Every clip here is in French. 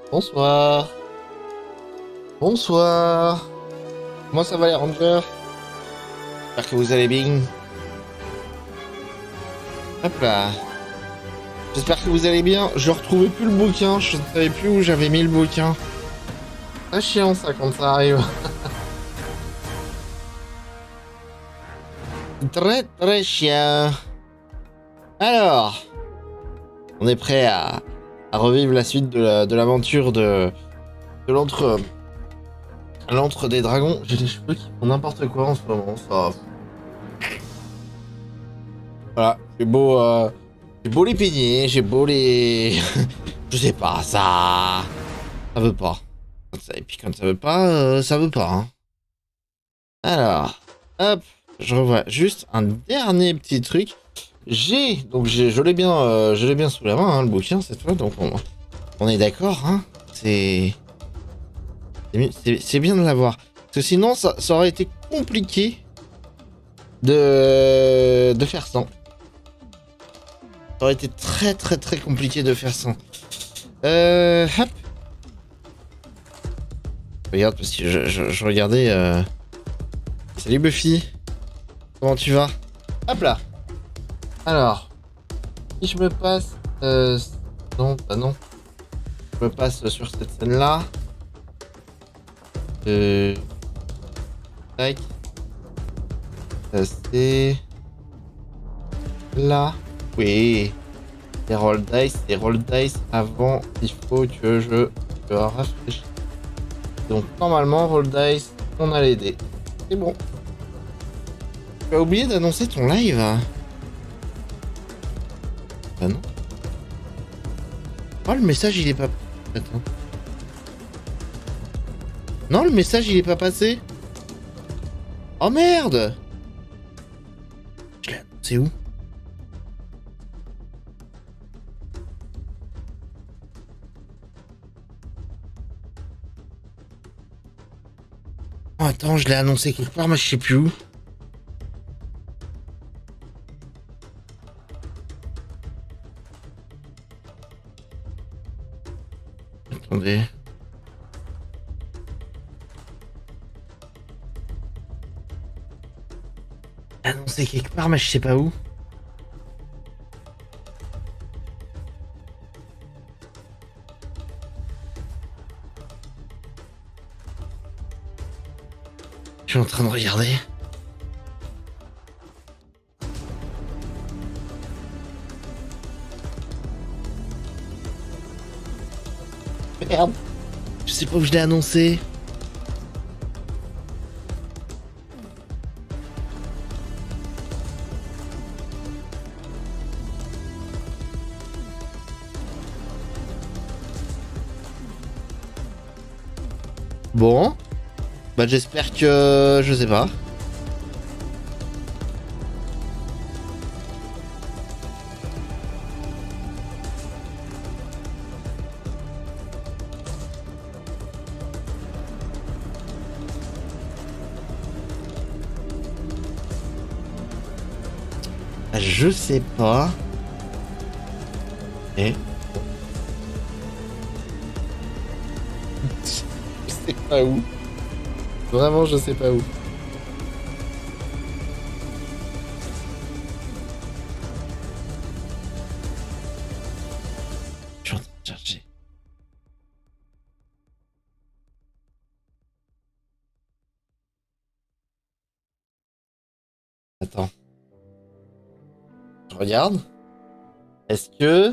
Bonsoir. Bonsoir. Comment ça va les rangers? J'espère que vous allez bien. Hop là. J'espère que vous allez bien. Je retrouvais plus le bouquin. Je ne savais plus où j'avais mis le bouquin. C'est chiant ça quand ça arrive. Très très chiant. Alors, on est prêt à revivre la suite de l'aventure de l'antre des dragons. J'ai les cheveux qui font n'importe quoi en ce moment. Ça. Voilà. J'ai beau les peigner, j'ai beau les. Je sais pas, ça veut pas. Et puis quand ça veut pas, ça veut pas. Hein. Alors, hop, je revois juste un dernier petit truc. Je l'ai bien sous la main, hein, le bouquin cette fois, donc on est d'accord, hein. C'est bien de l'avoir. Parce que sinon, ça aurait été compliqué de faire sans. Ça aurait été très très très compliqué de faire sans. Hop. Regarde, parce que je regardais. Salut Buffy, comment tu vas? Hop là. Alors, si je me passe. Non, bah non. Je me passe sur cette scène-là. Euh. Tac. C'est. Là. Oui. Les roll dice avant. Il faut que je rafraîchisse. Donc, normalement, roll dice, on a les dés. C'est bon. Tu as oublié d'annoncer ton live? Bah non. Oh, le message, il est pas. Attends. Non, le message, il est pas passé. Oh merde! Je l'ai annoncé où? Oh, attends, je l'ai annoncé quelque part, mais je sais plus où. Attendez. Annoncé quelque part, mais je sais pas où. Je suis en train de regarder. Merde. Je sais pas où je l'ai annoncé. Bon. Bah j'espère que... Je sais pas. Ah, je sais pas. Et... Je sais pas où. Vraiment, je sais pas où. Je suis en train de chercher. Attends. Je regarde. Est-ce que...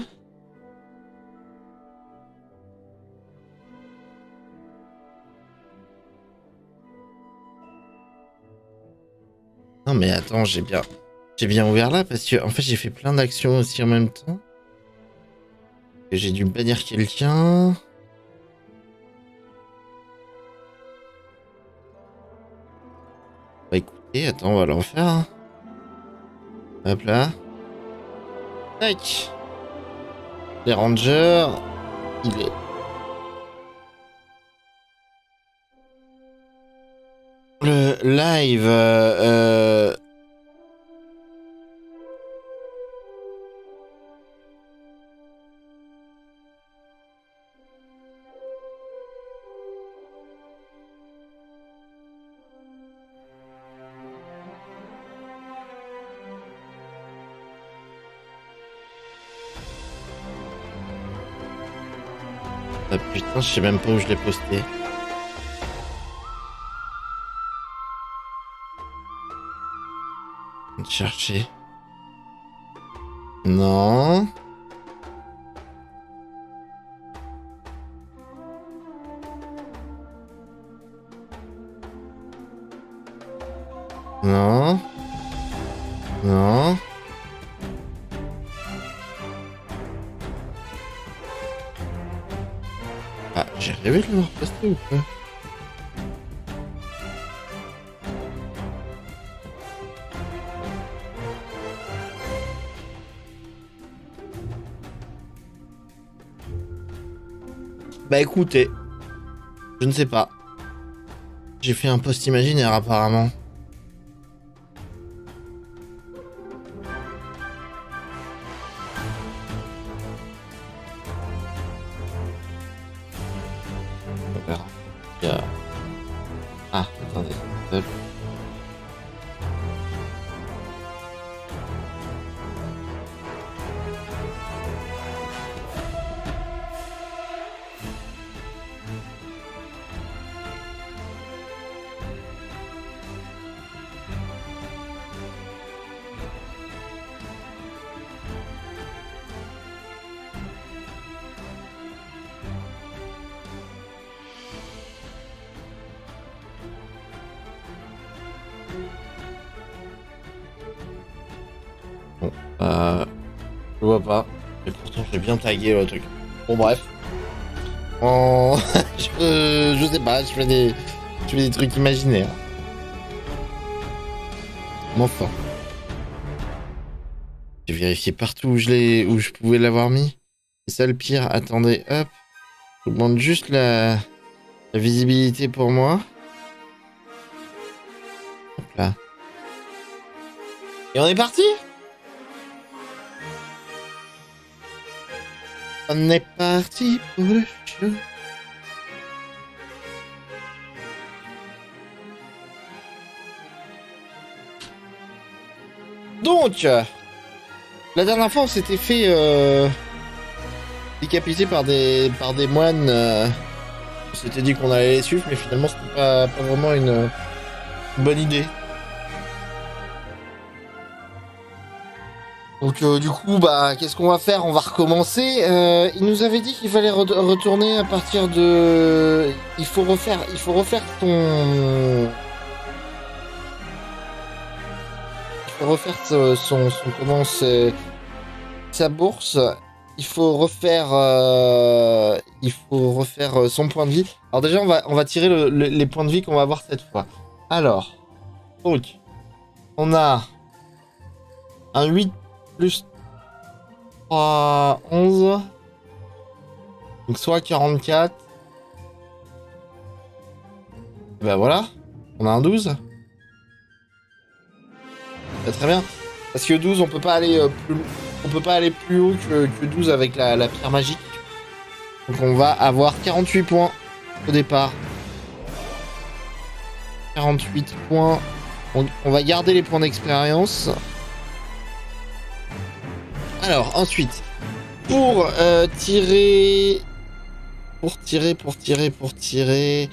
Non mais attends, j'ai bien ouvert là parce que en fait j'ai fait plein d'actions aussi en même temps. Et j'ai dû bannir quelqu'un. Bah écoutez, attends, on va le refaire. Hein. Hop là. Tac. Les rangers. Il est. Le live. Ah putain, je sais même pas où je l'ai posté. On va chercher. Non. Non. Non. Ah, j'ai rêvé de l'avoir posté ou pas? Bah écoutez, je ne sais pas. J'ai fait un post imaginaire apparemment. On verra. Il y a- Ah, attendez. Hop. Bon, je vois pas. Et pourtant, j'ai bien tagué le truc. Bon, bref. Oh, je sais pas, je fais des trucs imaginaires. Mais enfin. J'ai vérifié partout où je pouvais l'avoir mis. C'est ça le pire. Attendez, hop. Je vous demande juste la visibilité pour moi. Hop là. Et on est parti? On est parti pour le show. Donc, la dernière fois, on s'était fait décapiter par des moines. On s'était dit qu'on allait les suivre, mais finalement, c'était pas vraiment une bonne idée. Donc, du coup, bah, qu'est-ce qu'on va faire? On va recommencer. Il nous avait dit qu'il fallait retourner à partir de. Il faut refaire son. Il faut refaire comment c'est sa bourse. Il faut refaire son point de vie. Alors déjà, on va tirer les points de vie qu'on va avoir cette fois. Alors, donc, on a un 8 plus 3, 11. Donc soit 44. Et ben voilà, on a un 12. C'est très bien. Parce que 12, on peut pas aller on peut pas aller plus haut que 12 avec la pierre magique. Donc on va avoir 48 points au départ. 48 points. On va garder les points d'expérience. Alors ensuite, pour tirer... Pour tirer...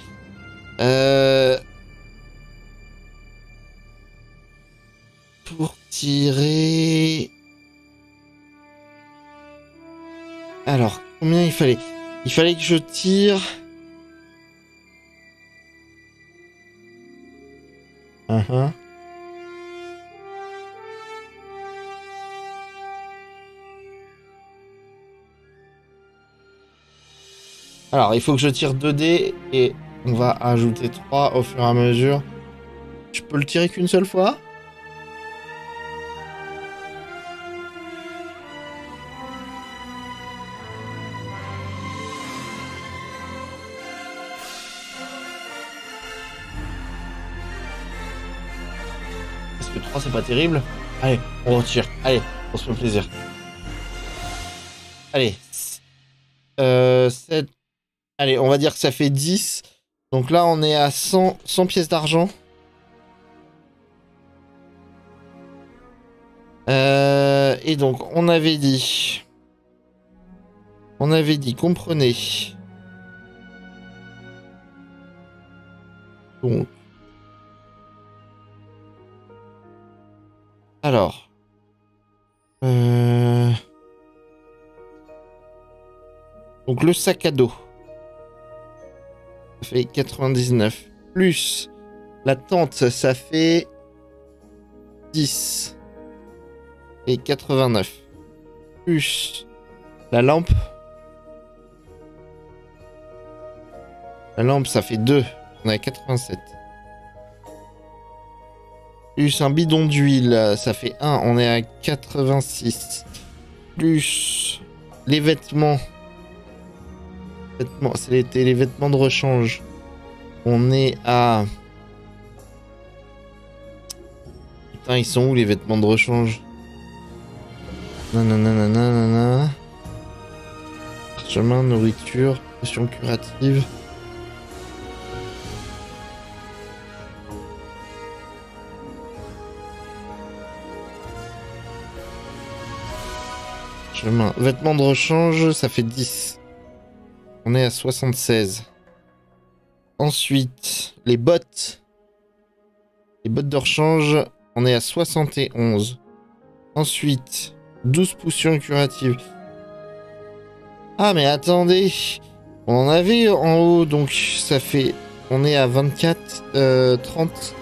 Pour tirer... Alors, combien il fallait? Il fallait que je tire... Alors, il faut que je tire 2 dés et on va ajouter 3 au fur et à mesure. Je peux le tirer qu'une seule fois? Parce que 3 c'est pas terrible. Allez, on retire. Allez, on se fait plaisir. Allez. 7. Allez, on va dire que ça fait 10. Donc là, on est à 100 pièces d'argent. Et donc, on avait dit qu'on prenait Donc. Alors. Donc le sac à dos. Ça fait 99. Plus la tente, ça fait 10. Et 89. Plus la lampe. La lampe, ça fait 2. On est à 87. Plus un bidon d'huile, ça fait 1. On est à 86. Plus les vêtements. C'était les vêtements de rechange. On est à... Putain, ils sont où les vêtements de rechange? Nanana. Chemin, nourriture, potion curative. Chemin. Vêtements de rechange, ça fait 10. On est à 76. Ensuite, les bottes. Les bottes de rechange, on est à 71. Ensuite, 12 potions curatives. Ah, mais attendez. On en avait en haut, donc ça fait... On est à 24, 30.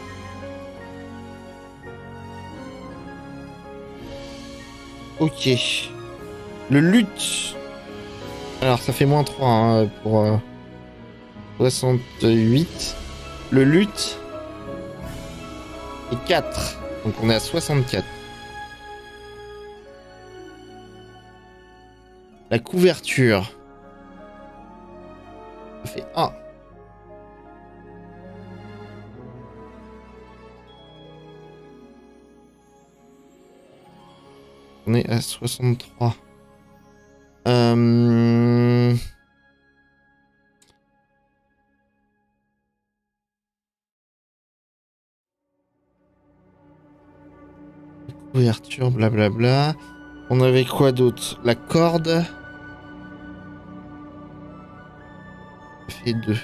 Ok. Le lutte. Alors, ça fait moins 3 hein, pour 68. Le lutte. Et 4. Donc, on est à 64. La couverture. Ça fait 1. On est à 63. Couverture, blablabla. On avait quoi d'autre? La corde. Ça fait 2.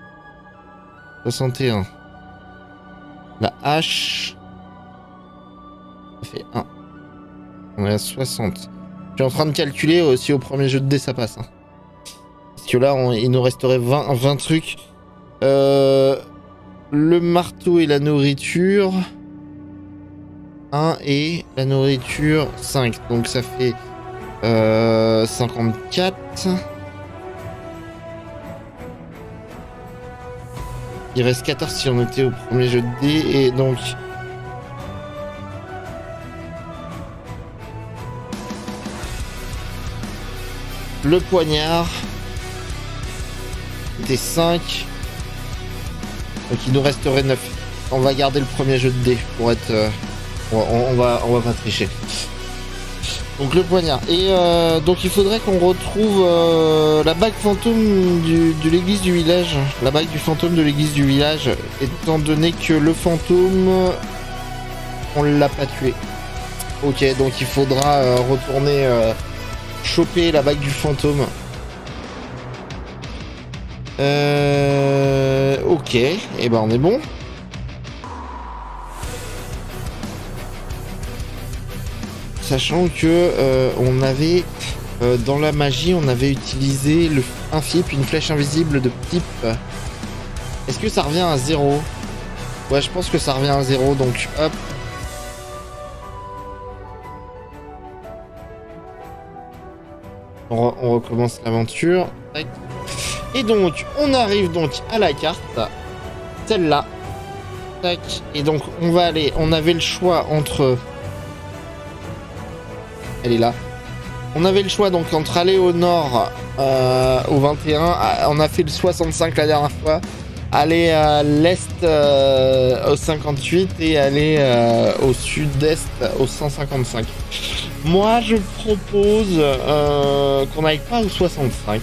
61. La hache. Ça fait 1. On est à 60. Je suis en train de calculer aussi au premier jeu de dés ça passe. Hein. Parce que là, il nous resterait 20 trucs. Le marteau et la nourriture. 1 et la nourriture 5. Donc ça fait 54. Il reste 14 si on était au premier jeu de dés. Et donc... Le poignard. C'était 5. Donc il nous resterait 9. On va garder le premier jeu de dés pour être... on va pas tricher. Donc le poignard. Et donc il faudrait qu'on retrouve la bague fantôme de l'église du village. La bague du fantôme de l'église du village. Étant donné que le fantôme... On l'a pas tué. Ok, donc il faudra retourner... choper la bague du fantôme. Ok, et ben on est bon. Sachant que on avait dans la magie, on avait utilisé un fil puis une flèche invisible de type. Est-ce que ça revient à 0? Ouais, je pense que ça revient à 0, donc hop. On recommence l'aventure. Et donc, on arrive donc à la carte. Celle-là. Tac. Et donc, on va aller... On avait le choix entre... Elle est là. On avait le choix donc entre aller au nord au 21. On a fait le 65 la dernière fois. Aller à l'est au 58 et aller au sud-est au 155. Moi, je propose qu'on n'aille pas au 65.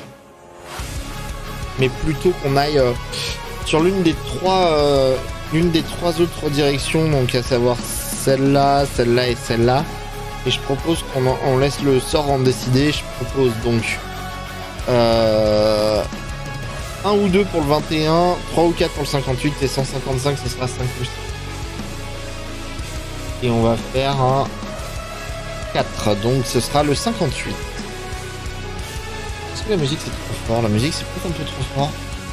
Mais plutôt qu'on aille sur l'une des trois autres directions, donc à savoir celle-là, celle-là et celle-là. Et je propose qu'on laisse le sort en décider. Je propose donc 1 ou 2 pour le 21, 3 ou 4 pour le 58 et 155, ce sera 5 plus. Et on va faire un 4, donc ce sera le 58. Est-ce que la musique c'est trop fort? La musique c'est peut-être un peu trop fort.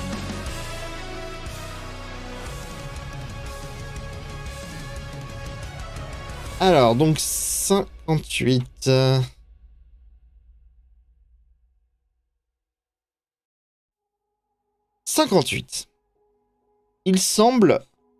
Alors, donc 58. 58. Il semble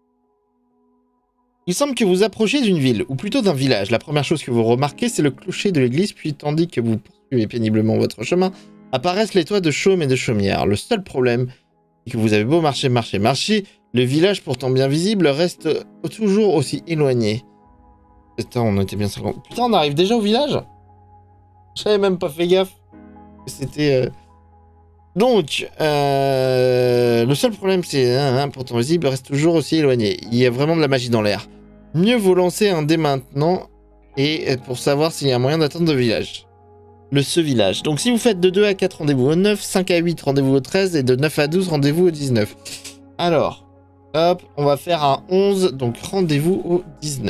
que vous approchez d'une ville, ou plutôt d'un village. La première chose que vous remarquez, c'est le clocher de l'église, puis tandis que vous poursuivez péniblement votre chemin, apparaissent les toits de chaume et de chaumières. Le seul problème, c'est que vous avez beau marcher, le village, pourtant bien visible, reste toujours aussi éloigné. Putain, on était bien 50. Putain, on arrive déjà au village? J'avais même pas fait gaffe. C'était... Donc, le seul problème, c'est pourtant visible, reste toujours aussi éloigné. Il y a vraiment de la magie dans l'air. Mieux vaut lancer un dé maintenant et pour savoir s'il y a un moyen d'atteindre le village. Ce village. Donc, si vous faites de 2 à 4, rendez-vous au 9, 5 à 8, rendez-vous au 13 et de 9 à 12, rendez-vous au 19. Alors, hop, on va faire un 11, donc rendez-vous au 19.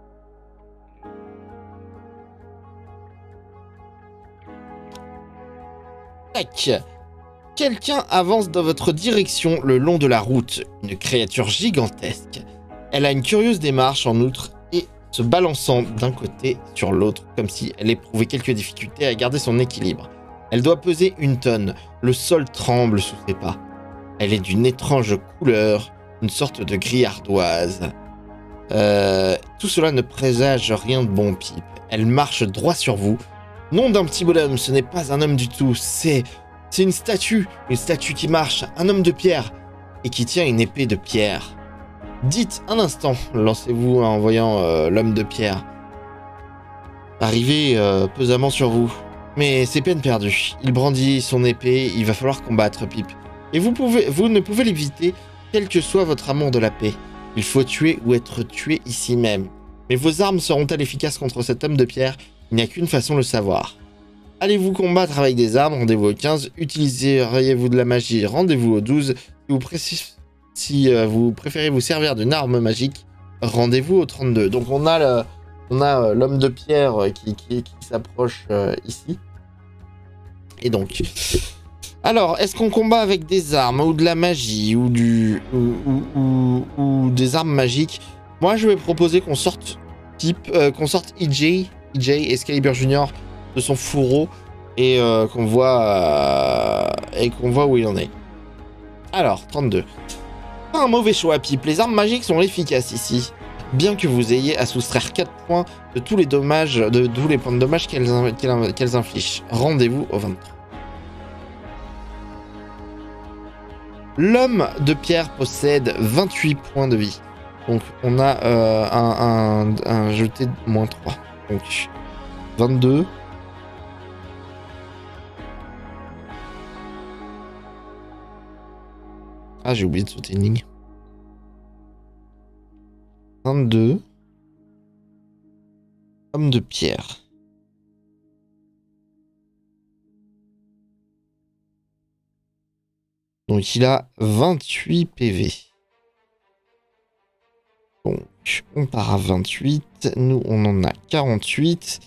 Tac. Quelqu'un avance dans votre direction le long de la route, une créature gigantesque. Elle a une curieuse démarche en outre et se balançant d'un côté sur l'autre comme si elle éprouvait quelques difficultés à garder son équilibre. Elle doit peser 1 tonne, le sol tremble sous ses pas. Elle est d'une étrange couleur, une sorte de gris ardoise. Tout cela ne présage rien de bon, Pipe. Elle marche droit sur vous. Nom d'un petit bonhomme, ce n'est pas un homme du tout, c'est une statue qui marche, un homme de pierre, et qui tient une épée de pierre. Dites un instant, lancez-vous en voyant l'homme de pierre arriver pesamment sur vous. Mais c'est peine perdue, il brandit son épée, il va falloir combattre, Pipe. Et vous ne pouvez l'éviter, quel que soit votre amour de la paix. Il faut tuer ou être tué ici même. Mais vos armes seront-elles efficaces contre cet homme de pierre? Il n'y a qu'une façon de le savoir. Allez-vous combattre avec des armes? Rendez-vous au 15. Utiliseriez-vous de la magie? Rendez-vous au 12. Si vous préférez vous servir d'une arme magique, rendez-vous au 32. Donc on a l'homme de pierre qui s'approche ici. Et donc... Alors, est-ce qu'on combat avec des armes ou de la magie ou des armes magiques? Moi, je vais proposer qu'on sorte EJ Excalibur Junior de son fourreau et qu'on voit où il en est. Alors, 32. Pas un mauvais choix, Pipe. Les armes magiques sont efficaces ici. Bien que vous ayez à soustraire 4 points de tous les dommages, de tous les points de dommage qu'elles infligent. Rendez-vous au 23. L'homme de pierre possède 28 points de vie. Donc on a un jeté de moins 3. Donc 22. Ah, j'ai oublié de sauter une ligne. 22. Homme de pierre. Donc il a 28 PV. Donc on part à 28. Nous on en a 48.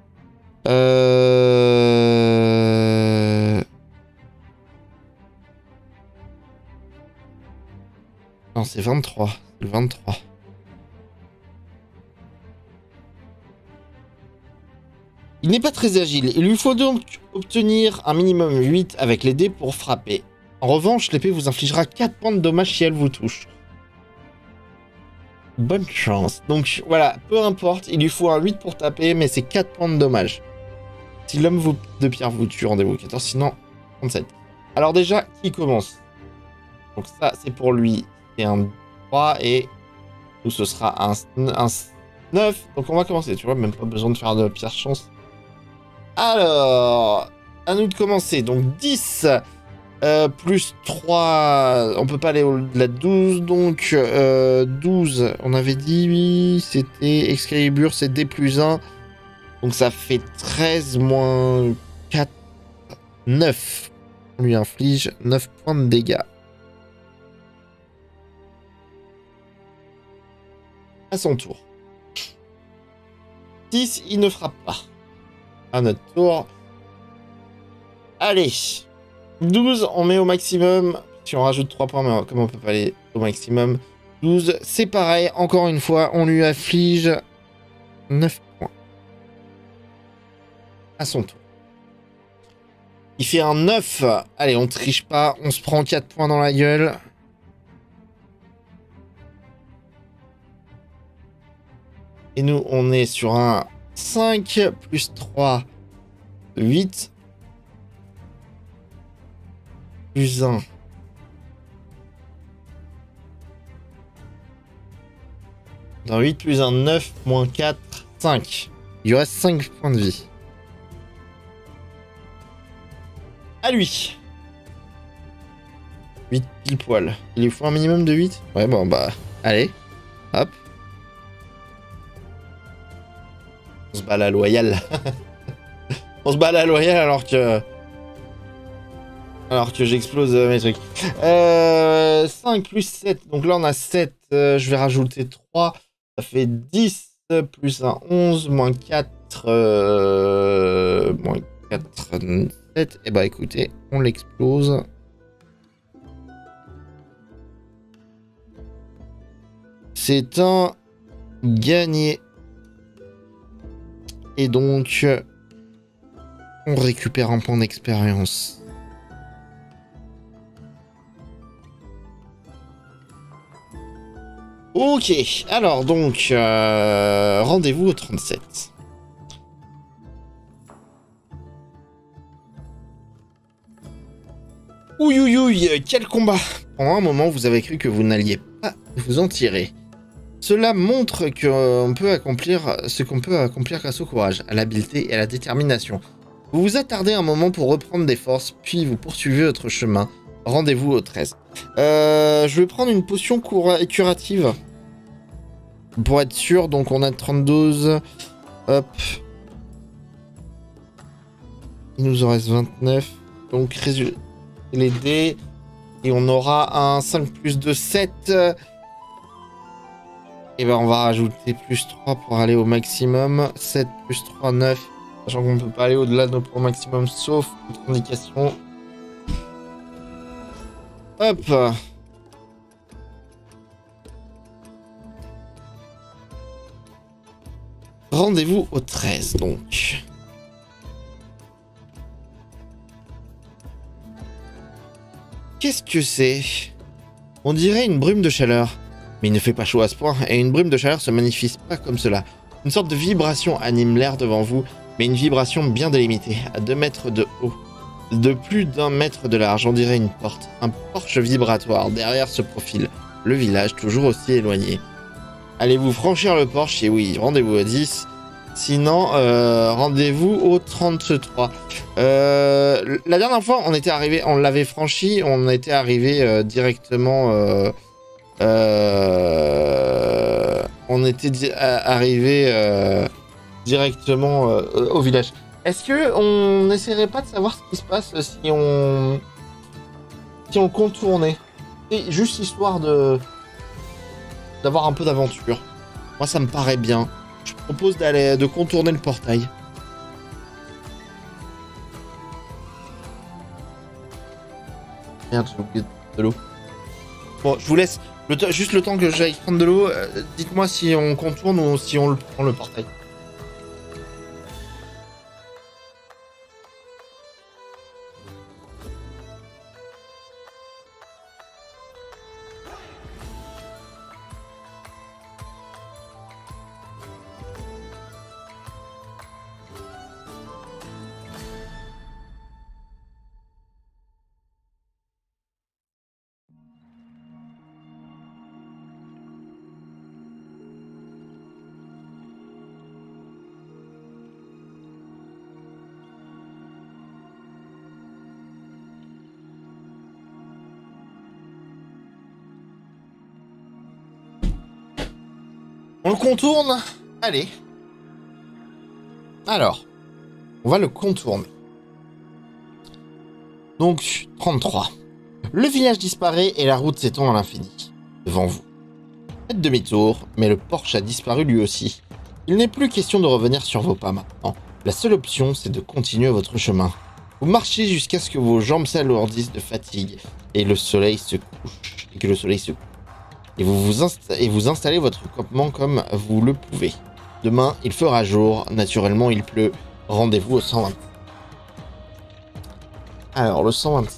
Non, c'est 23. C'est le 23. Il n'est pas très agile. Il lui faut donc obtenir un minimum 8 avec les dés pour frapper. En revanche, l'épée vous infligera 4 points de dommage si elle vous touche. Bonne chance. Donc voilà, peu importe, il lui faut un 8 pour taper, mais c'est 4 points de dommage. Si l'homme de pierre vous tue, rendez-vous 14, sinon 37. Alors déjà, qui commence? Donc ça, c'est pour lui. C'est un 3 et nous, ce sera un 9. Donc on va commencer, tu vois, même pas besoin de faire de pierre chance. Alors, à nous de commencer. Donc 10... plus 3, on peut pas aller au-delà de 12, donc 12, on avait dit, oui, c'était Excalibur, c'est D plus 1, donc ça fait 13 moins 4, 9. On lui inflige 9 points de dégâts. À son tour. 6, il ne frappe pas. À notre tour. Allez. 12, on met au maximum. Si on rajoute 3 points, mais comme on peut pas aller au maximum. 12, c'est pareil. Encore une fois, on lui afflige 9 points. À son tour. Il fait un 9. Allez, on triche pas. On se prend 4 points dans la gueule. Et nous, on est sur un 5 plus 3, 8. Plus 1. Dans 8 plus 1, 9, moins 4, 5. Il lui reste 5 points de vie. À lui. 8 pile poil. Il lui faut un minimum de 8. Ouais, bon, bah, allez. Hop. On se bat à la loyale. On se bat à la loyale alors que j'explose mes trucs. 5 plus 7. Donc là, on a 7. Je vais rajouter 3. Ça fait 10 plus 1, 11. Moins 4. Moins 4, 7. Et bah écoutez, on l'explose. C'est un gagné. Et donc, on récupère un point d'expérience. Ok, alors donc, rendez-vous au 37. Ouïe, ouïe, ouïe, quel combat! Pendant un moment, vous avez cru que vous n'alliez pas vous en tirer. Cela montre qu'on peut accomplir ce qu'on peut accomplir grâce au courage, à l'habileté et à la détermination. Vous vous attardez un moment pour reprendre des forces, puis vous poursuivez votre chemin. Rendez-vous au 13. Je vais prendre une potion curative. Pour être sûr, donc on a 32. Hop. Il nous en reste 29. Donc, les dés. Et on aura un 5 plus 2, 7. Et ben on va rajouter plus 3 pour aller au maximum. 7 plus 3, 9. Sachant qu'on ne peut pas aller au-delà de nos points maximum, sauf contre-indication. Hop. Rendez-vous au 13, donc. Qu'est-ce que c'est? On dirait une brume de chaleur. Mais il ne fait pas chaud à ce point, et une brume de chaleur se manifeste pas comme cela. Une sorte de vibration anime l'air devant vous, mais une vibration bien délimitée, à 2 mètres de haut. De plus d'1 mètre de large, on dirait une porte, un porche vibratoire derrière ce profil. Le village, toujours aussi éloigné. Allez-vous franchir le porche? Et oui, rendez-vous à 10. Sinon, rendez-vous au 33. La dernière fois, on était arrivé, on l'avait franchi, on était arrivé directement... on était arrivé directement au village. Est-ce que on n'essaierait pas de savoir ce qui se passe si on contournait? Et juste histoire d'avoir un peu d'aventure. Moi, ça me paraît bien. Je propose de contourner le portail. Merde, j'ai oublié de l'eau. Bon, je vous laisse juste le temps que j'aille prendre de l'eau. Dites-moi si on contourne ou si on le prend le portail. On le contourne. Allez. Alors, on va le contourner. Donc, 33. Le village disparaît et la route s'étend à l'infini. Devant vous. Faites demi-tour, mais le Porsche a disparu lui aussi. Il n'est plus question de revenir sur vos pas maintenant. La seule option, c'est de continuer votre chemin. Vous marchez jusqu'à ce que vos jambes s'alourdissent de fatigue et le soleil se couche. Et que le soleil se couche. Et vous installez votre campement comme vous le pouvez. Demain, il fera jour. Naturellement, il pleut. Rendez-vous au 120. Alors, le 125.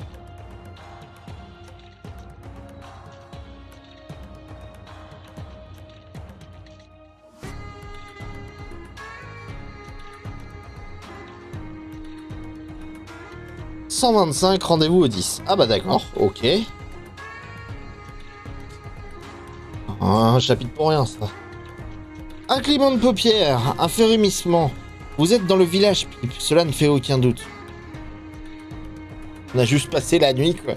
« 125, rendez-vous au 10. » Ah bah d'accord, ok. Un chapitre pour rien, ça. Un clignement de paupières, un frémissement. Vous êtes dans le village, Pipe, cela ne fait aucun doute. On a juste passé la nuit, quoi.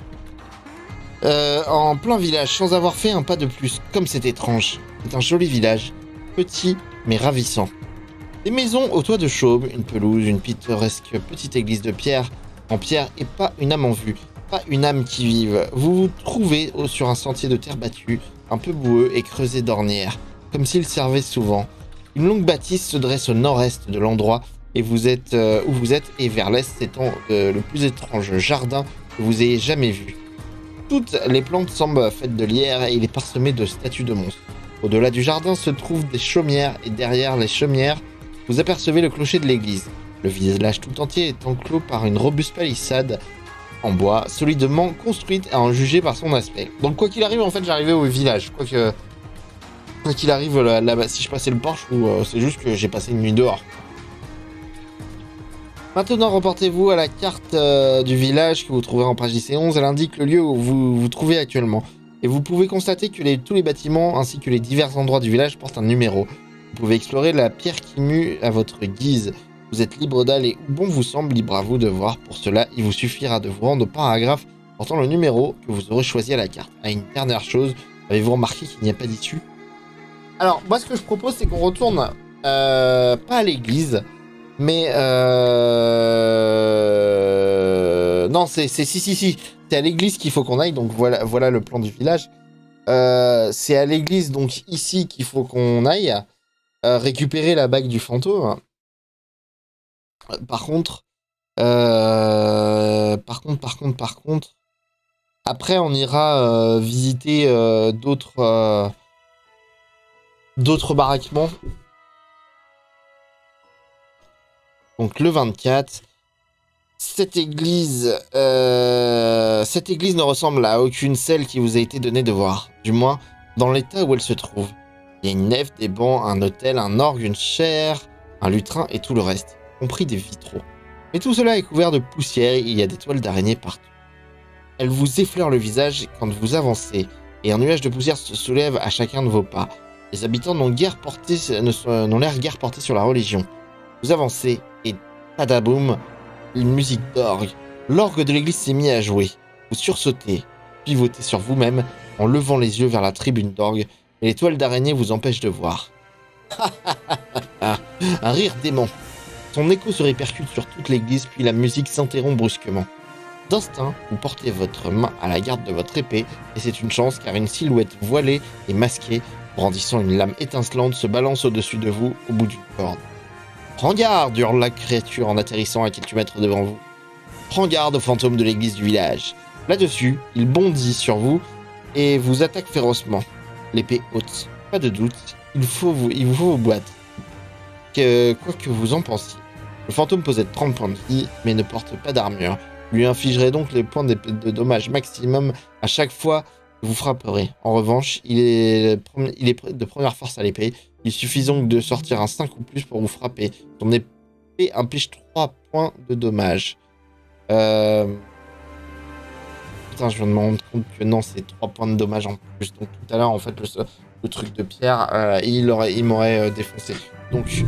En plein village, sans avoir fait un pas de plus, comme c'est étrange. C'est un joli village, petit mais ravissant. Des maisons au toit de chaume, une pelouse, une pittoresque petite église de pierre en pierre et pas une âme en vue, pas une âme qui vive. Vous vous trouvez sur un sentier de terre battue, un peu boueux et creusé d'ornières, comme s'il servait souvent. Une longue bâtisse se dresse au nord-est de l'endroit et vous êtes où vous êtes, et vers l'est s'étend le plus étrange jardin que vous ayez jamais vu. Toutes les plantes semblent faites de lierre et il est parsemé de statues de monstres. Au-delà du jardin se trouvent des chaumières et derrière les chaumières, vous apercevez le clocher de l'église. Le village tout entier est enclos par une robuste palissade en bois, solidement construite à en juger par son aspect. Donc quoi qu'il arrive, en fait, j'arrivais au village. Quoi qu'il arrive là-bas, si je passais le Porsche, ou c'est juste que j'ai passé une nuit dehors. Maintenant, reportez-vous à la carte du village que vous trouverez en page 10 et 11. Elle indique le lieu où vous vous trouvez actuellement. Et vous pouvez constater que tous les bâtiments ainsi que les divers endroits du village portent un numéro. Vous pouvez explorer la pierre qui mue à votre guise. Vous êtes libre d'aller où bon vous semble, libre à vous de voir. Pour cela, il vous suffira de vous rendre au paragraphe portant le numéro que vous aurez choisi à la carte. Ah, une dernière chose, avez-vous remarqué qu'il n'y a pas d'issue? Alors, moi ce que je propose, c'est qu'on retourne pas à l'église, mais non, si, c'est à l'église qu'il faut qu'on aille, donc voilà le plan du village. C'est à l'église, donc ici, qu'il faut qu'on aille récupérer la bague du fantôme. Par contre, après on ira visiter d'autres baraquements. Donc le 24, cette église ne ressemble à aucune celle qui vous a été donnée de voir, du moins dans l'état où elle se trouve. Il y a une nef, des bancs, un autel, un orgue, une chaire, un lutrin et tout le reste, compris des vitraux. Mais tout cela est couvert de poussière et il y a des toiles d'araignées partout. Elle vous effleure le visage quand vous avancez, et un nuage de poussière se soulève à chacun de vos pas. Les habitants n'ont l'air guère portés sur la religion. Vous avancez, et tadaboum, une musique d'orgue. L'orgue de l'église s'est mis à jouer. Vous sursautez, pivotez sur vous-même, en levant les yeux vers la tribune d'orgue, et les toiles d'araignée vous empêchent de voir. Un rire dément. Son écho se répercute sur toute l'église, puis la musique s'interrompt brusquement. D'instinct, vous portez votre main à la garde de votre épée, et c'est une chance car une silhouette voilée et masquée, brandissant une lame étincelante, se balance au-dessus de vous, au bout d'une corde. « Prends garde !» hurle la créature en atterrissant à quelques mètres devant vous. « Prends garde au fantôme de l'église du village !» Là-dessus, il bondit sur vous et vous attaque férocement. L'épée haute. Pas de doute, il vous faut vos boîtes. Quoi que vous en pensiez. Le fantôme possède 30 points de vie, mais ne porte pas d'armure. Vous lui infligerez donc les points de dommage maximum à chaque fois que vous frapperez. En revanche, il est de première force à l'épée. Il suffit donc de sortir un 5 ou plus pour vous frapper. Son épée inflige 3 points de dommage. Putain, je viens de me rendre compte que non, c'est 3 points de dommage en plus. Donc tout à l'heure, en fait, le truc de pierre, il m'aurait défoncé. Donc,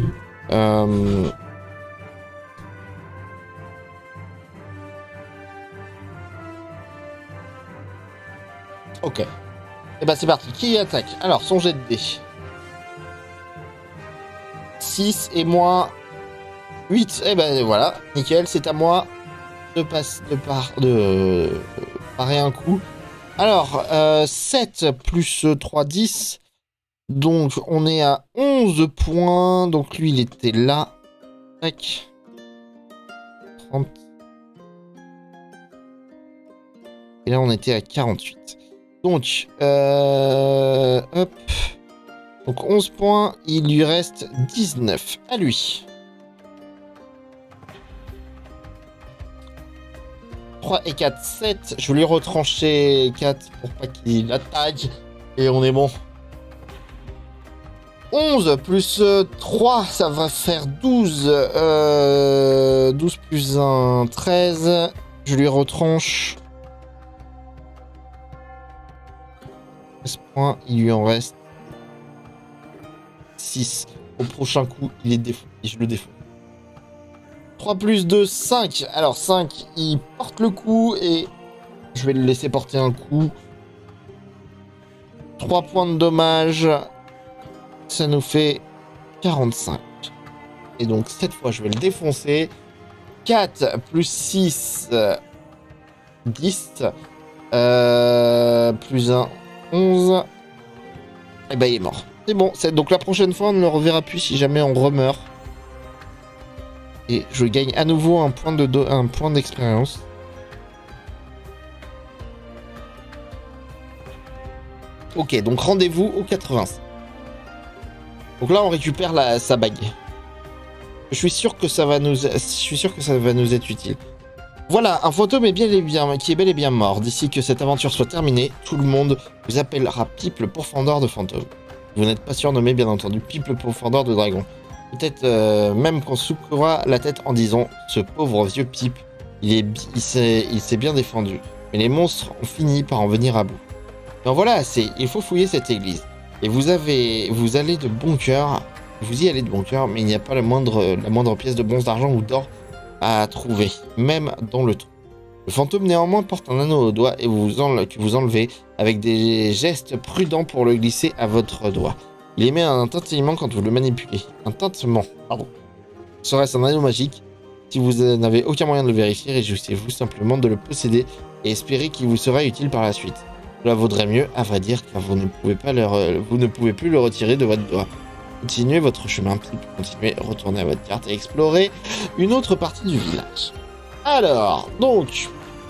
ok. Et bah c'est parti. Qui attaque? Alors, son jet de dés. 6 et moi 8. Et ben voilà, nickel, c'est à moi. parer un coup. Alors, 7 plus 3, 10. Donc, on est à 11 points. Donc, lui, il était là. Tac. 30. Et là, on était à 48. Donc, hop. Donc, 11 points. Il lui reste 19. À lui. 3 et 4, 7. Je vais lui retrancher 4 pour pas qu'il attaque. Et on est bon. 11 plus 3, ça va faire 12. 12 plus 1, 13. Je lui retranche. 13 points, il lui en reste 6. Au prochain coup, il est défait. Et je le défais. 3 plus 2, 5. Alors 5, il porte le coup et je vais le laisser porter un coup. 3 points de dommage. Ça nous fait 45. Et donc cette fois, je vais le défoncer. 4 plus 6, 10. Plus 1, 11. Et ben il est mort. C'est bon. Donc la prochaine fois, on ne le reverra plus si jamais on remeurt. Et je gagne à nouveau un point d'expérience. Ok, donc rendez-vous au 85. Donc là, on récupère sa bague. Je suis sûr que ça va nous être utile. Voilà, un fantôme qui est bel et bien mort. D'ici que cette aventure soit terminée, tout le monde vous appellera Pipe le pourfendeur de fantômes. Vous n'êtes pas surnommé, bien entendu, Pipe le pourfendeur de dragon. Peut-être même qu'on secouera la tête en disant « Ce pauvre vieux Pipe, il s'est bien défendu. Mais les monstres ont fini par en venir à bout. » Donc voilà assez, il faut fouiller cette église. Et vous allez de bon cœur, vous y allez de bon cœur, mais il n'y a pas la moindre pièce de bronze, d'argent ou d'or à trouver, même dans le trou. Le fantôme néanmoins porte un anneau au doigt et que vous enlevez avec des gestes prudents pour le glisser à votre doigt. Il émet un tintement quand vous le manipulez. Un tintement, pardon. Serait-ce un anneau magique? Si vous n'avez aucun moyen de le vérifier, réjouissez-vous simplement de le posséder et espérez qu'il vous sera utile par la suite. Cela vaudrait mieux, à vrai dire, car vous ne pouvez plus le retirer de votre doigt. Continuez votre chemin, continuez, retournez à votre carte et explorez une autre partie du village. Alors, donc...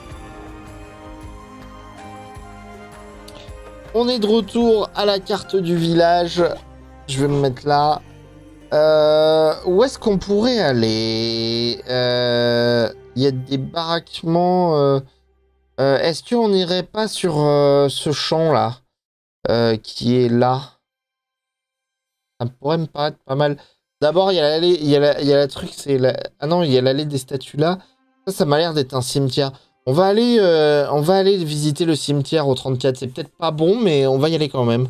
On est de retour à la carte du village. Je vais me mettre là. Où est-ce qu'on pourrait aller? Il y a des baraquements... est-ce qu'on n'irait pas sur ce champ-là qui est là? Ça pourrait me paraître pas mal. D'abord, il y a l'allée, il y a la truc, c'est la... Ah non, il y a l'allée des statues là. Ça m'a l'air d'être un cimetière. On va aller visiter le cimetière au 34. C'est peut-être pas bon, mais on va y aller quand même.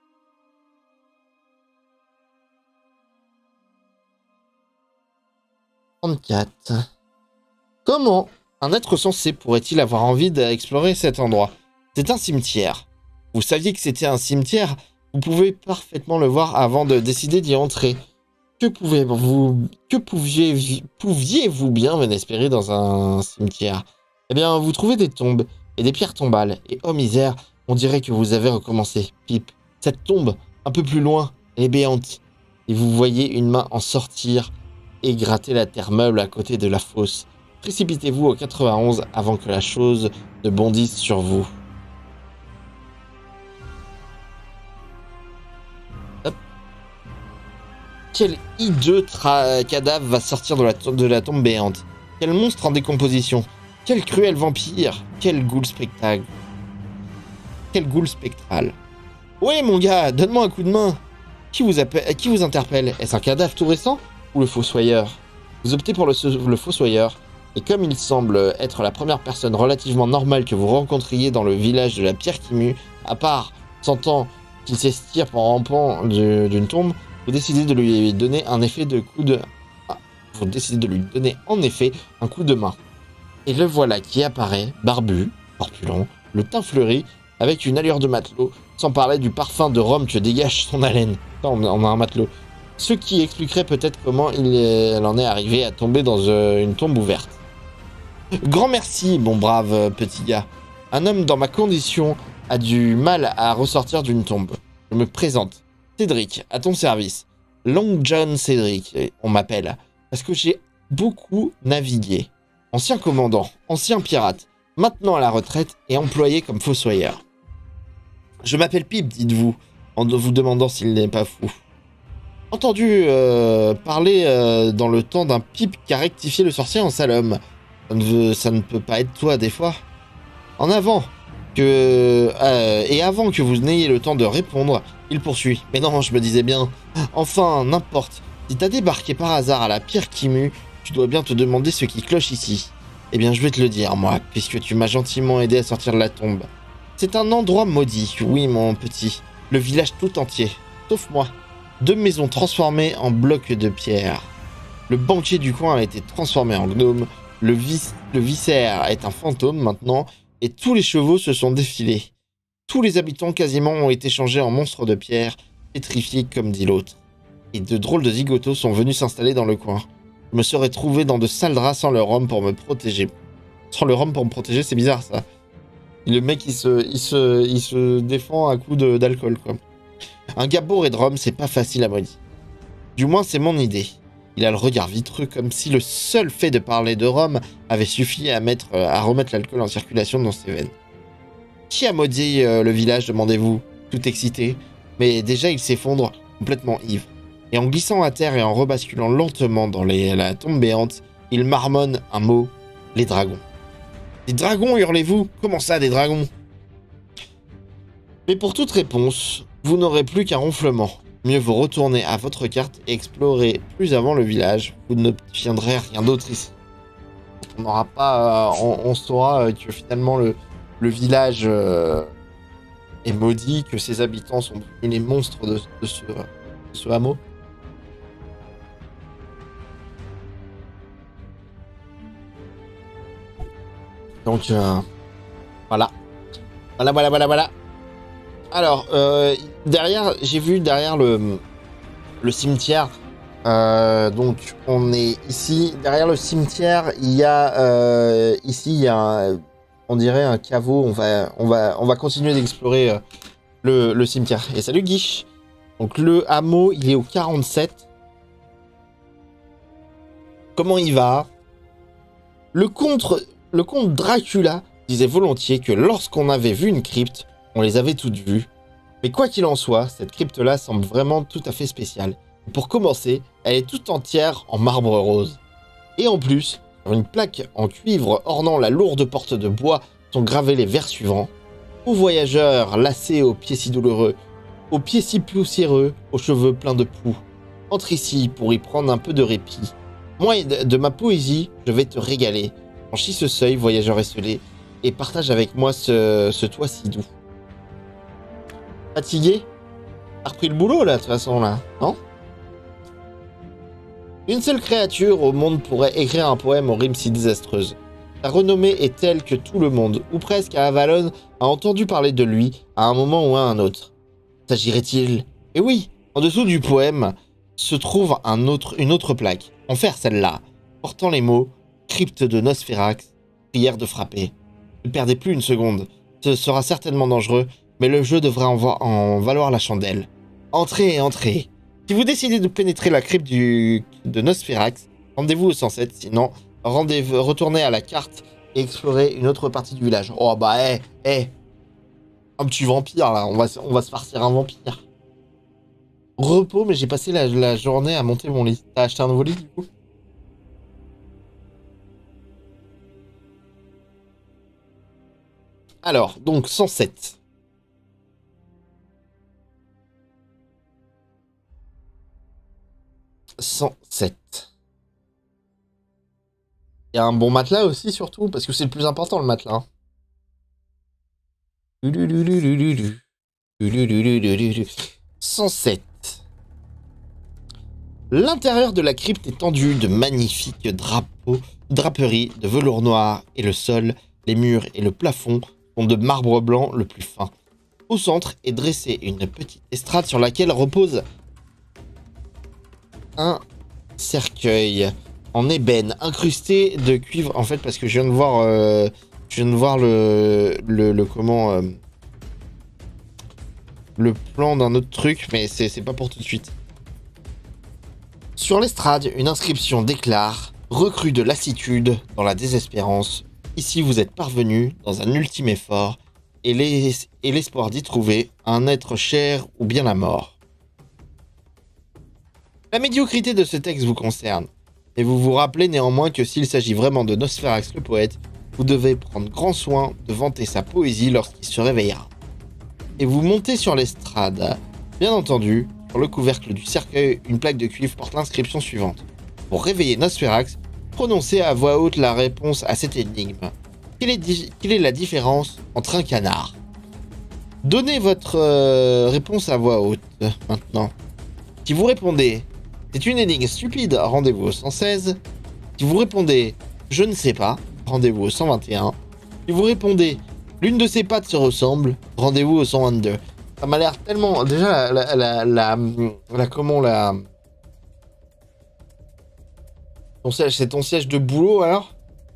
Comment un être censé pourrait-il avoir envie d'explorer cet endroit? C'est un cimetière. Vous saviez que c'était un cimetière? Vous pouvez parfaitement le voir avant de décider d'y entrer. Que pouviez-vous bien espérer dans un cimetière? Eh bien, vous trouvez des tombes et des pierres tombales. Et oh misère, on dirait que vous avez recommencé. Pipe, cette tombe, un peu plus loin, elle est béante. Et vous voyez une main en sortir et gratter la terre meuble à côté de la fosse. Précipitez-vous au 91 avant que la chose ne bondisse sur vous. Hop. Quel hideux cadavre va sortir de la tombe béante? Quel monstre en décomposition? Quel cruel vampire? Quel ghoul spectacle? Quel ghoul spectral? Ouais mon gars, donne-moi un coup de main. Qui vous interpelle? Est-ce un cadavre tout récent? Ou le fossoyeur? Vous optez pour le fossoyeur. Et comme il semble être la première personne relativement normale que vous rencontriez dans le village de la pierre qui mue, à part sentant qu'il s'estire en rampant d'une tombe, vous décidez de lui donner un effet de coup de... Ah, vous décidez de lui donner en effet un coup de main. Et le voilà qui apparaît, barbu, corpulent, le teint fleuri, avec une allure de matelot, sans parler du parfum de rhum que dégage son haleine. On a un matelot. Ce qui expliquerait peut-être comment il en est arrivé à tomber dans une tombe ouverte. Grand merci, mon brave petit gars. Un homme dans ma condition a du mal à ressortir d'une tombe. Je me présente. Cédric, à ton service. Long John Cédric, on m'appelle. Parce que j'ai beaucoup navigué. Ancien commandant, ancien pirate, maintenant à la retraite et employé comme fossoyeur. Je m'appelle Pipe, dites-vous, en vous demandant s'il n'est pas fou. Entendu parler dans le temps d'un Pipe qui a rectifié le sorcier en sale homme. Ça ne peut pas être toi, des fois. En avant et avant que vous n'ayez le temps de répondre, il poursuit. Mais non, je me disais bien. Enfin, n'importe. Si t'as débarqué par hasard à la pierre qui mue, tu dois bien te demander ce qui cloche ici. Eh bien, je vais te le dire, moi, puisque tu m'as gentiment aidé à sortir de la tombe. C'est un endroit maudit, oui, mon petit. Le village tout entier, sauf moi. 2 maisons transformées en blocs de pierre. Le banquier du coin a été transformé en gnome. Le vicaire est un fantôme maintenant, et tous les chevaux se sont défilés. Tous les habitants quasiment ont été changés en monstres de pierre, pétrifiés comme dit l'autre. Et de drôles de zigotos sont venus s'installer dans le coin. Je me serais trouvé dans de sales draps sans le rhum pour me protéger. Sans le rhum pour me protéger, c'est bizarre ça. Le mec il se défend à coups d'alcool quoi. Un gars bourré de rhum, c'est pas facile à maudire. Du moins c'est mon idée. Il a le regard vitreux comme si le seul fait de parler de rhum avait suffi à remettre l'alcool en circulation dans ses veines. Qui a maudit le village, demandez-vous, tout excité, mais déjà il s'effondre complètement ivre. Et en glissant à terre et en rebasculant lentement dans la tombe béante, il marmonne un mot, les dragons. Des dragons, hurlez-vous? Comment ça, des dragons? Mais pour toute réponse, vous n'aurez plus qu'un ronflement. Mieux vaut retourner à votre carte et explorer plus avant le village. Vous n'obtiendrez rien d'autre ici. On n'aura pas... on saura que finalement le village est maudit, que ses habitants sont devenus les monstres de ce hameau. Donc, voilà. Voilà. Alors, j'ai vu derrière le cimetière, donc on est ici, derrière le cimetière, il y a, ici, il y a, on dirait un caveau, on va continuer d'explorer le cimetière. Et salut Guiche. Donc le hameau, il est au 47. Comment il va? Le comte Dracula disait volontiers que lorsqu'on avait vu une crypte, on les avait toutes vues. Mais quoi qu'il en soit, cette crypte-là semble vraiment tout à fait spéciale. Et pour commencer, elle est toute entière en marbre rose. Et en plus, sur une plaque en cuivre ornant la lourde porte de bois sont gravés les vers suivants. Aux voyageurs lassés aux pieds si douloureux, aux pieds si poussiéreux, aux cheveux pleins de poux. Entre ici pour y prendre un peu de répit. Moi, de ma poésie, je vais te régaler. Franchis ce seuil, voyageur esselé, et partage avec moi ce toit si doux. Fatigué? T'as repris le boulot là, de toute façon là, non? Une seule créature au monde pourrait écrire un poème aux rimes si désastreuses. Sa renommée est telle que tout le monde, ou presque à Avalon, a entendu parler de lui à un moment ou à un autre. S'agirait-il? Eh oui, en dessous du poème se trouve une autre plaque, en fer celle-là, portant les mots « Crypte de Nosferax, prière de frapper ». Ne perdez plus une seconde, ce sera certainement dangereux, mais le jeu devrait en valoir la chandelle. Entrez, entrez. Si vous décidez de pénétrer la crypte de Nosferax, rendez-vous au 107, sinon retournez à la carte et explorez une autre partie du village. Oh bah un petit vampire là, on va se farcir un vampire. Repos, mais j'ai passé la journée à monter mon lit. T'as acheté un nouveau lit du coup? Alors, donc 107. Il y a un bon matelas aussi, surtout, parce que c'est le plus important, le matelas. 107. L'intérieur de la crypte est tendu de magnifiques draperies de velours noir, et le sol, les murs et le plafond sont de marbre blanc le plus fin. Au centre est dressée une petite estrade sur laquelle repose un cercueil en ébène, incrusté de cuivre. En fait, parce que je viens de voir, le plan d'un autre truc, mais c'est pas pour tout de suite. Sur l'estrade, une inscription déclare « Recrue de lassitude dans la désespérance. Ici, vous êtes parvenu dans un ultime effort et l'espoir d'y trouver un être cher ou bien la mort. » La médiocrité de ce texte vous concerne, et vous vous rappelez néanmoins que s'il s'agit vraiment de Nosferax le poète, vous devez prendre grand soin de vanter sa poésie lorsqu'il se réveillera. Et vous montez sur l'estrade. Bien entendu, sur le couvercle du cercueil, une plaque de cuivre porte l'inscription suivante. Pour réveiller Nosferax, prononcez à voix haute la réponse à cette énigme. Quelle est la différence entre un canard? Donnez votre réponse à voix haute, maintenant. Si vous répondez « C'est une énigme stupide, rendez-vous au 116 ». Si vous répondez « Je ne sais pas », rendez-vous au 121. Si vous répondez « L'une de ses pattes se ressemble », rendez-vous au 122. Ça m'a l'air tellement... Déjà, c'est ton siège de boulot, alors?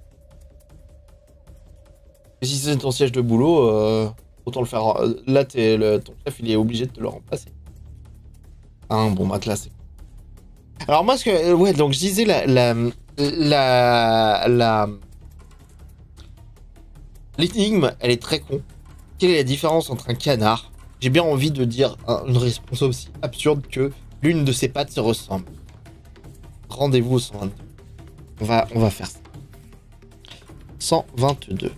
Et si c'est ton siège de boulot, autant le faire... Là, ton chef, il est obligé de te le remplacer. Un bon matelas, c'est... Alors moi, ouais, donc je disais l'énigme, elle est très con. Quelle est la différence entre un canard? J'ai bien envie de dire une réponse aussi absurde que l'une de ses pattes se ressemble. Rendez-vous au 122. On va faire ça. 122.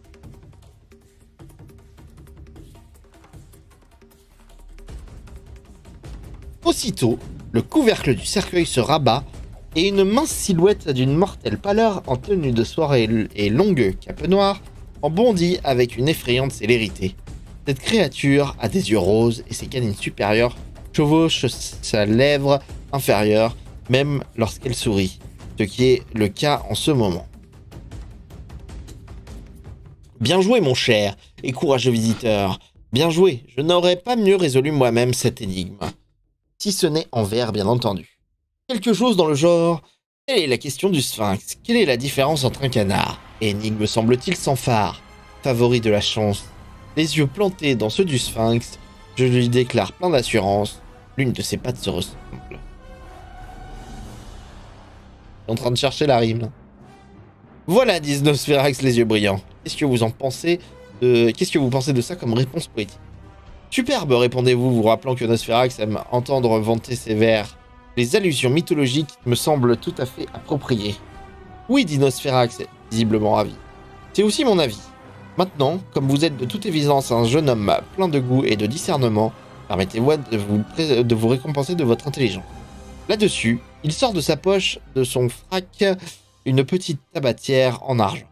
Aussitôt, le couvercle du cercueil se rabat et une mince silhouette d'une mortelle pâleur en tenue de soirée et longue cape noire en bondit avec une effrayante célérité. Cette créature a des yeux roses et ses canines supérieures chevauchent sa lèvre inférieure même lorsqu'elle sourit, ce qui est le cas en ce moment. Bien joué mon cher et courageux visiteur, bien joué, je n'aurais pas mieux résolu moi-même cette énigme. Si ce n'est en vers, bien entendu. Quelque chose dans le genre, quelle est la question du sphinx? Quelle est la différence entre un canard? Énigme semble-t-il sans phare, favori de la chance. Les yeux plantés dans ceux du sphinx, je lui déclare plein d'assurance, l'une de ses pattes se ressemble. Je suis en train de chercher la rime, là. Voilà, dit Nosferax les yeux brillants. Qu'est-ce que vous pensez de ça comme réponse poétique? Superbe, répondez-vous, vous rappelant que Nosferax aime entendre vanter ses vers. Les allusions mythologiques me semblent tout à fait appropriées. Oui, dit Nosferax, visiblement ravi. C'est aussi mon avis. Maintenant, comme vous êtes de toute évidence un jeune homme plein de goût et de discernement, permettez-moi de vous récompenser de votre intelligence. Là-dessus, il sort de sa poche, de son frac, une petite tabatière en argent.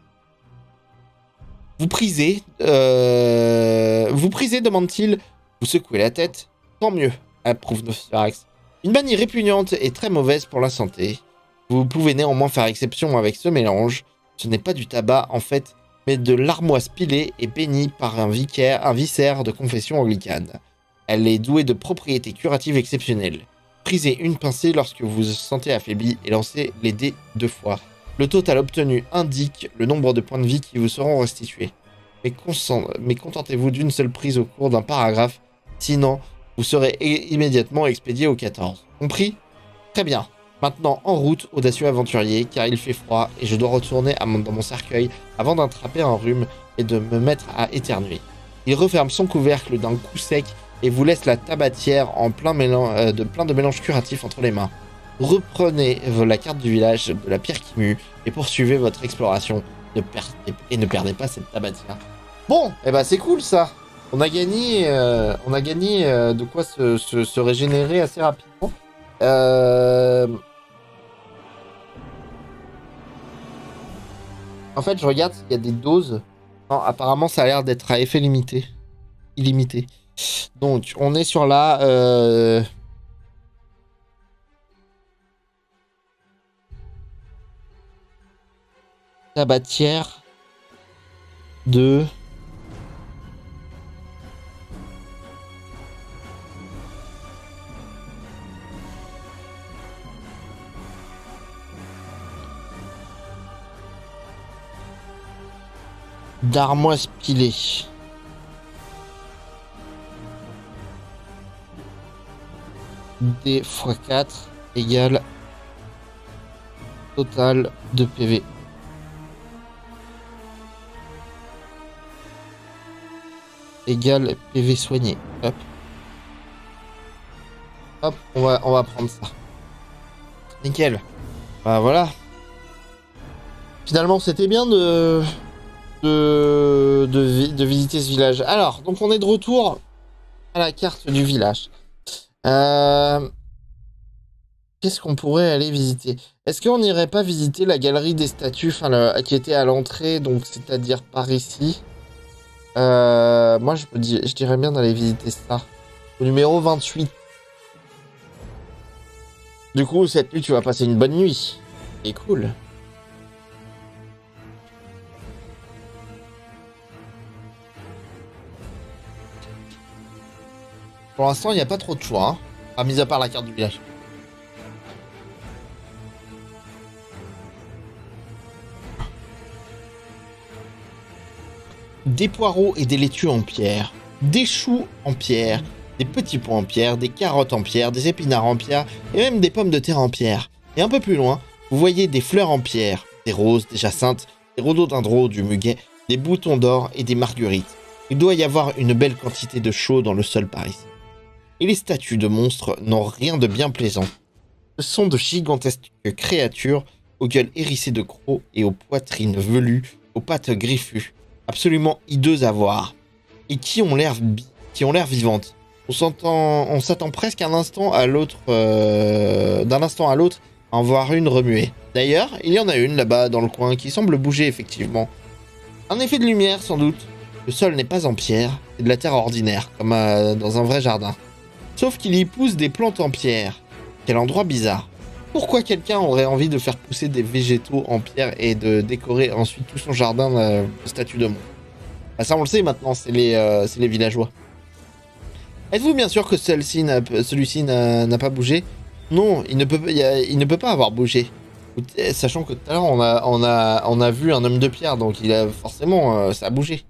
Vous prisez, demande-t-il. Vous secouez la tête. Tant mieux, approuve Nosferax. Une manie répugnante et très mauvaise pour la santé. Vous pouvez néanmoins faire exception avec ce mélange. Ce n'est pas du tabac, en fait, mais de l'armoise pilée et bénie par un vicaire de confession anglicane. Elle est douée de propriétés curatives exceptionnelles. Prisez une pincée lorsque vous vous sentez affaibli et lancez les dés 2 fois. Le total obtenu indique le nombre de points de vie qui vous seront restitués. Mais contentez-vous d'une seule prise au cours d'un paragraphe, sinon vous serez immédiatement expédié au 14. Compris? Très bien. Maintenant, en route, audacieux aventurier, car il fait froid et je dois retourner dans mon cercueil avant d'attraper un rhume et de me mettre à éternuer. Il referme son couvercle d'un coup sec et vous laisse la tabatière en plein de mélanges curatifs entre les mains. Reprenez la carte du village de la pierre qui mue et poursuivez votre exploration. Ne perdez pas cette tabatière. Bon, eh ben c'est cool ça. On a gagné de quoi se régénérer assez rapidement. En fait, je regarde s'il y a des doses. Non, apparemment, ça a l'air d'être à effet limité. Illimité. Donc, on est sur la... tabatière de... d'armoise pilée. D x 4 égale total de PV. Égale PV soigné. Hop. Hop, on va prendre ça. Nickel. Bah voilà. Finalement, c'était bien de visiter ce village. Alors, donc on est de retour à la carte du village. Qu'est-ce qu'on pourrait aller visiter? Est-ce qu'on n'irait pas visiter la galerie des statues, qui était à l'entrée, donc c'est-à-dire par ici? Moi, je dirais bien d'aller visiter ça. Au numéro 28. Du coup, cette nuit, tu vas passer une bonne nuit. C'est cool. Pour l'instant, il n'y a pas trop de choix, hein. Ah, mis à part la carte du village. Des poireaux et des laitues en pierre, des choux en pierre, des petits pois en pierre, des carottes en pierre, des épinards en pierre, et même des pommes de terre en pierre. Et un peu plus loin, vous voyez des fleurs en pierre, des roses, des jacinthes, des rhododendrons, du muguet, des boutons d'or et des marguerites. Il doit y avoir une belle quantité de chaux dans le sol par ici. Et les statues de monstres n'ont rien de bien plaisant. Ce sont de gigantesques créatures aux gueules hérissées de crocs et aux poitrines velues, aux pattes griffues, absolument hideuses à voir, et qui ont l'air vivantes. On s'attend presque d'un instant à l'autre à en voir une remuer. D'ailleurs, il y en a une là-bas dans le coin qui semble bouger effectivement. Un effet de lumière sans doute. Le sol n'est pas en pierre, c'est de la terre ordinaire, comme dans un vrai jardin. Sauf qu'il y pousse des plantes en pierre. Quel endroit bizarre. Pourquoi quelqu'un aurait envie de faire pousser des végétaux en pierre et de décorer ensuite tout son jardin de statues de monstres? Bah ça on le sait maintenant, c'est les villageois. Êtes-vous bien sûr que celui-ci n'a pas bougé? Non, il ne peut pas avoir bougé. Sachant que tout à l'heure on a vu un homme de pierre, donc il a forcément ça a bougé.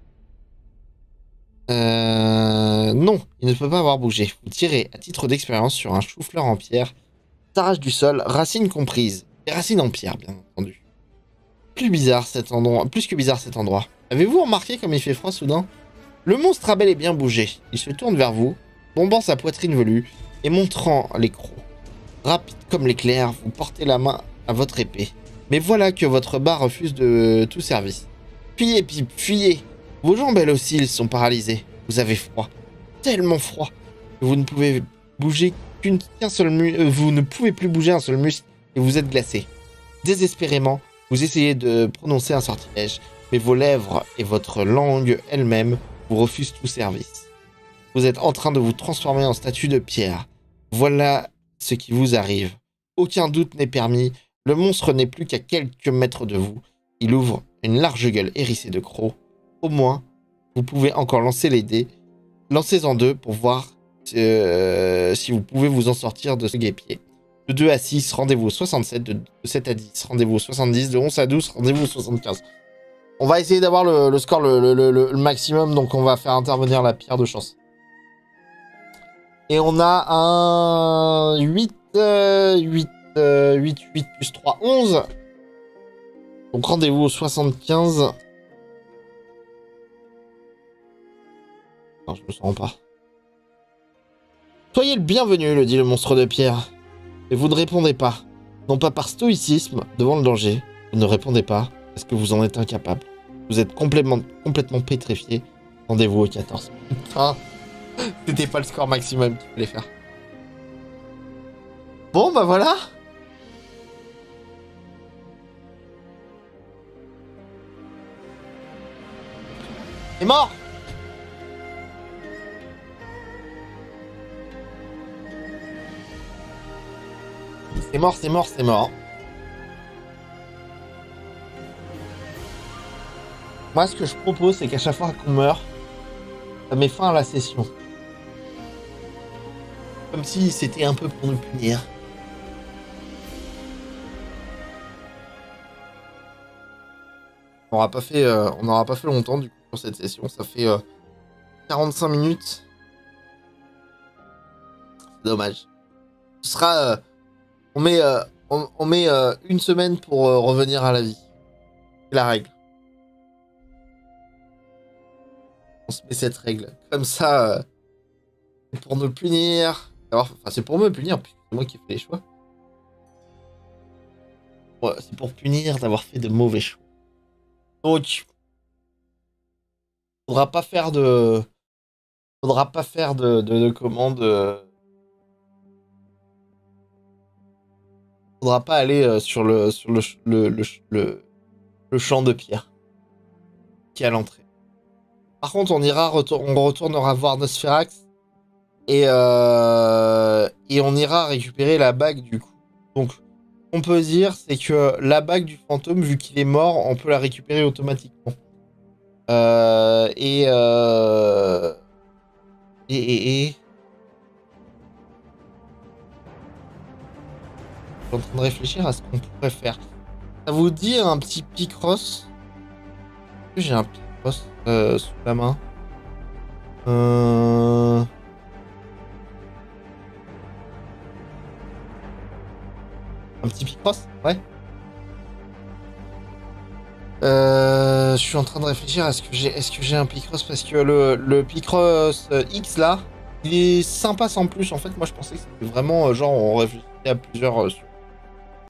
Non, il ne peut pas avoir bougé. Vous tirez à titre d'expérience sur un chou-fleur en pierre, s'arrache du sol, racines comprises, et racines en pierre, bien entendu. Plus que bizarre cet endroit. Avez-vous remarqué comme il fait froid soudain? Le monstre a bel et bien bougé. Il se tourne vers vous, bombant sa poitrine velue et montrant les crocs. Rapide comme l'éclair, vous portez la main à votre épée. Mais voilà que votre bas refuse de tout service. Fuyez, Pipe, fuyez! Vos jambes, elles aussi, sont paralysées. Vous avez froid. Tellement froid que vous ne pouvez bouger vous ne pouvez plus bouger un seul muscle et vous êtes glacé. Désespérément, vous essayez de prononcer un sortilège, mais vos lèvres et votre langue elle-même vous refusent tout service. Vous êtes en train de vous transformer en statue de pierre. Voilà ce qui vous arrive. Aucun doute n'est permis. Le monstre n'est plus qu'à quelques mètres de vous. Il ouvre une large gueule hérissée de crocs. Au moins, vous pouvez encore lancer les dés. Lancez-en 2 pour voir si vous pouvez vous en sortir de ce guêpier. De 2 à 6, rendez-vous au 67. De 7 à 10, rendez-vous au 70. De 11 à 12, rendez-vous au 75. On va essayer d'avoir le score le maximum, donc on va faire intervenir la pierre de chance. Et on a un 8 plus 3, 11. Donc rendez-vous au 75. Non, je me sens pas. Soyez le bienvenu, le dit le monstre de pierre. Mais vous ne répondez pas. Non pas par stoïcisme devant le danger. Vous ne répondez pas parce que vous en êtes incapable. Vous êtes complètement pétrifié. Rendez-vous au 14. Putain, c'était pas le score maximum qu'il fallait faire. Bon, bah voilà. C'est mort. C'est mort, c'est mort, c'est mort. Moi, ce que je propose, c'est qu'à chaque fois qu'on meurt, ça met fin à la session. Comme si c'était un peu pour nous punir. On n'aura pas fait longtemps du coup pour cette session. Ça fait 45 minutes. C'est dommage. Ce sera, on met une semaine pour revenir à la vie. C'est la règle. On se met cette règle. Comme ça, c'est pour nous punir. Enfin, c'est pour me punir, puisque c'est moi qui fais les choix. Ouais, c'est pour punir d'avoir fait de mauvais choix. Donc, faudra pas faire de commandes. Faudra pas aller sur le champ de pierre qui est à l'entrée. Par contre, on retournera voir Nosferax et on ira récupérer la bague du coup. Donc, on peut dire c'est que la bague du fantôme, vu qu'il est mort, on peut la récupérer automatiquement. Et je suis en train de réfléchir à ce qu'on pourrait faire. Ça vous dit un petit Picross? Est-ce que j'ai un Picross sous la main? Un petit Picross? Ouais. Je suis en train de réfléchir, est-ce que j'ai un Picross? Parce que le Picross X là, il est sympa sans plus. En fait, moi je pensais que c'était vraiment genre on réfléchissait à plusieurs